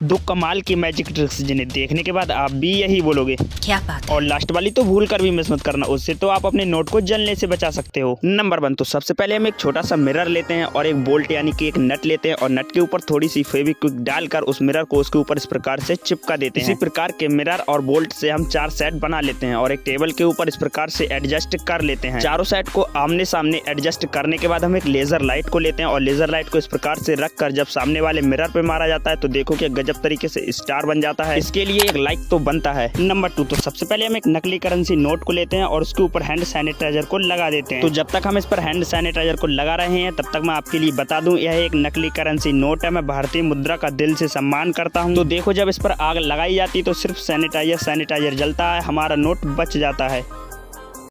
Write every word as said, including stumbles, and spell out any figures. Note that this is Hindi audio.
दो कमाल की मैजिक ट्रिक्स जिन्हें देखने के बाद आप भी यही बोलोगे क्या बात है। और लास्ट वाली तो भूल कर भी मिस मत करना, उससे तो आप अपने नोट को जलने से बचा सकते हो। नंबर वन, तो सबसे पहले हम एक छोटा सा मिरर लेते हैं और एक बोल्ट यानी कि एक नट लेते हैं और नट के ऊपर थोड़ी सी फेविक्विक डालकर उस मिरर को उसके ऊपर इस प्रकार से चिपका देते हैं। इसी प्रकार के मिरर और बोल्ट से हम चार सेट बना लेते हैं और एक टेबल के ऊपर इस प्रकार से एडजस्ट कर लेते हैं। चारों सेट को आमने सामने एडजस्ट करने के बाद हम एक लेजर लाइट को लेते हैं और लेजर लाइट को इस प्रकार से रखकर जब सामने वाले मिरर पे मारा जाता है तो देखो कि गजब तरीके से स्टार बन जाता है। इसके लिए एक लाइक तो बनता है। नंबर टू, तो सबसे पहले हम एक नकली करेंसी नोट को लेते हैं और उसके ऊपर हैंड सैनिटाइजर को लगा देते हैं। तो जब तक हम इस पर हैंड सैनिटाइजर को लगा रहे हैं तब तक मैं आपके लिए बता दूं यह एक नकली करेंसी नोट है। मैं भारतीय मुद्रा का दिल से सम्मान करता हूं। तो देखो जब इस पर आग लगाई जाती है तो सिर्फ सैनिटाइजर सैनिटाइजर जलता है, हमारा नोट बच जाता है।